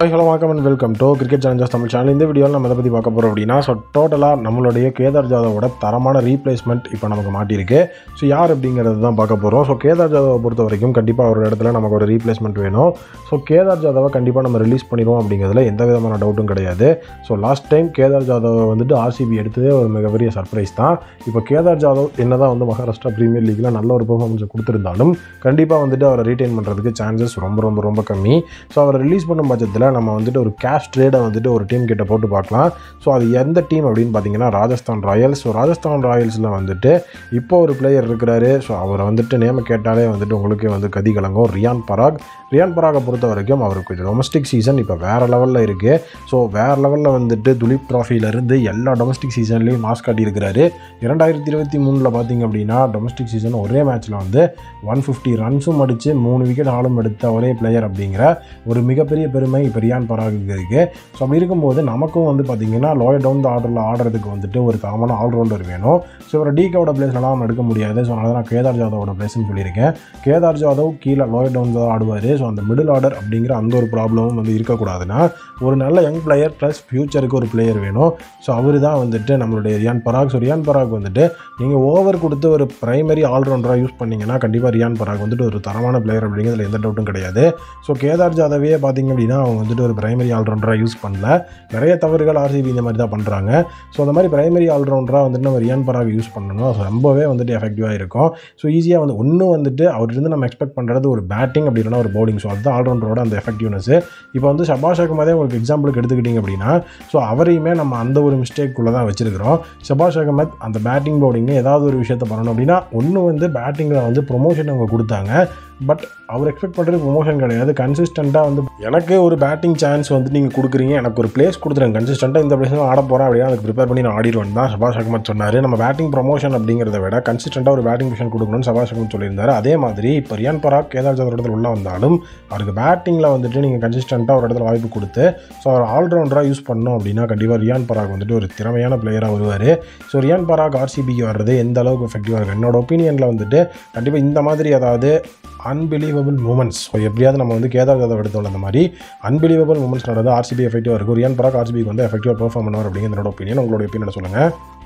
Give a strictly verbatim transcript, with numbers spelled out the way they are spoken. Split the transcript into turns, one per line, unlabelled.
Hi, hello, welcome and welcome to Cricket Challenges Tamil channel. இந்த வீடியோவில் நம்ம எதை பற்றி பார்க்க போகிறோம் அப்படின்னா, ஸோ டோட்டலாக நம்மளுடைய கேதார் ஜாதவோட தரமான ரீப்ளேஸ்மெண்ட் இப்போ நமக்கு மாட்டியிருக்கு. ஸோ யார் அப்படிங்கிறது தான் பார்க்க போகிறோம். ஸோ கேதார் ஜாதவை பொறுத்த வரைக்கும் கண்டிப்பாக ஒரு இடத்துல நமக்கு ஒரு ரீப்ளேஸ்மெண்ட் வேணும். ஸோ கேதார் ஜாதவை கண்டிப்பாக நம்ம ரிலீஸ் பண்ணிடுவோம் அப்படிங்கிறதுல எந்த விதமான டவுட்டும் கிடையாது. ஸோ லாஸ்ட் டைம் கேதார் ஜாதவை வந்துட்டு ஆர்சிபி எடுத்ததே ஒரு மிகப்பெரிய சர்ப்ரைஸ் தான். இப்போ கேதார் ஜாதவ் என்ன தான் வந்து மகாராஷ்டிரா ப்ரீமியர் லீக்கில் நல்ல ஒரு பெர்ஃபார்மன்ஸை கொடுத்துருந்தாலும் கண்டிப்பாக வந்துட்டு அவரை ரீட்டைன் பண்ணுறதுக்கு சான்சஸ் ரொம்ப ரொம்ப ரொம்ப கம்மி. ஸோ அவரை ரிலீஸ் பண்ணும் பட்சத்தில் நம்ம வந்துட்டு ஒரு கேஷ் ட்ரேடை வந்துட்டு ஒரு டீம் கிட்ட போட்டு பார்க்கலாம். ஸோ அது எந்த டீம் அப்படின்னு பார்த்தீங்கன்னா ராஜஸ்தான் ராயல்ஸ். ஸோ ராஜஸ்தான் ராயல்ஸில் வந்துட்டு இப்போ ஒரு பிளேயர் இருக்கிறாரு. ஸோ அவரை வந்துட்டு நேம கேட்டாலே வந்துட்டு உங்களுக்கே வந்து கதி கலங்கும். ரியான் பராக். ரியான் பராகை பொறுத்த வரைக்கும் அவருக்கு டொமஸ்டிக் சீசன் இப்போ வேறு லெவலில் இருக்குது. ஸோ வேறு லெவலில் வந்துட்டு துலீப் ட்ராஃபியிலேருந்து எல்லா டொமஸ்டிக் சீசன்லேயும் மாஸ் காட்டியிருக்கிறாரு. இரண்டாயிரத்தி இருபத்தி மூணில் பார்த்தீங்க அப்படின்னா டொமஸ்டிக் சீசன் ஒரே மேட்ச்சில் வந்து ஒன் ஃபிஃப்டி ரன்ஸும் அடித்து மூணு விக்கெட் ஆளும் எடுத்த ஒரே பிளேயர் அப்படிங்கிற ஒரு மிகப்பெரிய பெருமை இப்போ ரியான் பராகுக்கு இருக்குது. ஸோ அப்படி இருக்கும்போது நமக்கும் வந்து பார்த்திங்கன்னா லோயர் டவுன் த ஆர்டரில் ஆடுறதுக்கு வந்துட்டு ஒரு தரமான ஆல்ரவுண்டர் வேணும். ஸோ ஒரு டிகோட பிளேஸ்லாம் எடுக்க முடியாது. ஸோ அதனால் நான் கேதார் ஜாதவோட பிளேஸ்ன்னு சொல்லியிருக்கேன். கேதார் ஜாதவ் கீழே லோயர் டவுன் தான் ஆடுவார். ஸோ அந்த மிடில் ஆர்டர் அப்படிங்கிற அந்த ஒரு ப்ராப்ளமும் வந்து இருக்கக்கூடாதுன்னா ஒரு நல்ல யங் பிளேயர் ப்ளஸ் ஃபியூச்சருக்கு ஒரு பிளேயர் வேணும். ஸோ அவர் தான் வந்துட்டு நம்மளுடைய ரியான் பராக். ஸோ ரியான் பராக் வந்துட்டு நீங்கள் ஓவர் கொடுத்து ஒரு பிரைமரி ஆல்ரவுண்டராக யூஸ் பண்ணிங்கன்னா கண்டிப்பாக ரியான் பராக் வந்துட்டு ஒரு தரமான பிளேயர் அப்படிங்கிறதுல எந்த டவுட்டும் கிடையாது. ஸோ கேதார் ஜாதவே பார்த்திங்க அப்படின்னா அவங்க வந்துட்டு ஒரு பிரைமரி ஆல்ரவுண்டராக யூஸ் பண்ணல. நிறைய தவறுகள் ஆர்சிபி இந்த மாதிரி தான் பண்ணுறாங்க. ஸோ அந்த மாதிரி பிரைமரி ஆல்ரவுண்டராக வந்துட்டு நம்ம ரியான் பராக் யூஸ் பண்ணணும். ஸோ ரொம்பவே வந்துட்டு எஃபெக்டிவாக இருக்கும். ஸோ ஈஸியாக வந்து ஒன்றும் வந்துட்டு அவர்கிட்ட நம்ம எக்ஸ்பெக்ட் பண்ணுறது ஒரு பேட்டிங் அப்படின்னா ஒரு பவுலிங். ஸோ அதுதான் ஆல்ரவுண்டரோட அந்த எஃபெக்டிவ்னஸ். இப்போ வந்து ஷபாஷ் அகமதே உங்களுக்கு எக்ஸாம்பிளுக்கு எடுத்துக்கிட்டிங்க அப்படின்னா ஸோ அவரையுமே நம்ம அந்த ஒரு மிஸ்டேக்குள்ளே தான் வச்சிருக்கிறோம். ஷபாஷ் அகமத் அந்த பேட்டிங் பவுலிங்கு ஏதாவது ஒரு விஷயத்தை பண்ணணும் அப்படின்னா ஒன்று வந்து பேட்டிங்கில் வந்து ப்ரொமோஷன் அவங்க கொடுத்தாங்க. பட் அவர் எக்ஸ்பெக்ட் பண்ணுறது ப்ரொமோஷன் கிடையாது. கன்சிஸ்டண்ட்டாக வந்து எனக்கு ஒரு பேட்டிங் சான்ஸ் வந்து நீங்கள் கொடுக்குறீங்க, எனக்கு ஒரு பிளேஸ் கொடுத்துருங்க, கன்சிஸ்டண்ட்டாக இந்த பிளேஸ் ஆட போகிறேன் அப்படின்னா அதுக்கு ப்ரிப்பேர் பண்ணி நான் ஆடிடுவேன் தான் ஷபாஷ் அகமத் சொன்னார். நம்ம பேட்டிங் ப்ரொமோஷன் அப்படிங்கிறத விட கன்சிஸ்டண்ட்டாக ஒரு பேட்டிங் பொசிஷன் கொடுக்கணும்னு ஷபாஷ் அகமத் சொல்லியிருந்தார். அதே மாதிரி இப்போ ரியான் பராக் கேதார் ஜாதவ் இடத்துல உள்ள வந்தாலும் அவருக்கு பேட்டிங்கில் வந்துட்டு நீங்கள் கன்சிஸ்டண்ட்டாக ஒரு இடத்துல வாய்ப்பு கொடுத்து ஸோ அவர் ஆல்ரவுண்டராக யூஸ் பண்ணோம் அப்படின்னா கண்டிப்பாக ரியான் பராக் வந்துட்டு ஒரு திறமையான பிளேயராக வருவார். ஸோ ரியான் பராக் ஆர்சிபிக்கு வர்றது எந்த அளவுக்கு எஃபெக்டிவாக இருக்குது என்னோட ஒப்பீனியனில் வந்துட்டு கண்டிப்பாக இந்த மாதிரி அதாவது அன்பிலீவபிள் மூமெண்ட்ஸ். ஸோ எப்படியாவது நம்ம வந்து கேதார் ஜாதவ் எடுத்தோம் அந்த மாதிரி அன்பிலீவபிள் மூமெண்ட்ஸ் நடந்து ஆர்சிபி எஃபெக்டிவாக இருக்கும். ரியான் பராக் ஆர்சிபிக்கு வந்து எஃபெக்டிவாக பெர்ஃபார்ம் பண்ணுவார் அப்படிங்கிற என்னோட ஒப்பீனியன். உங்களோட ஒப்பீனியன் சொல்லுங்கள்.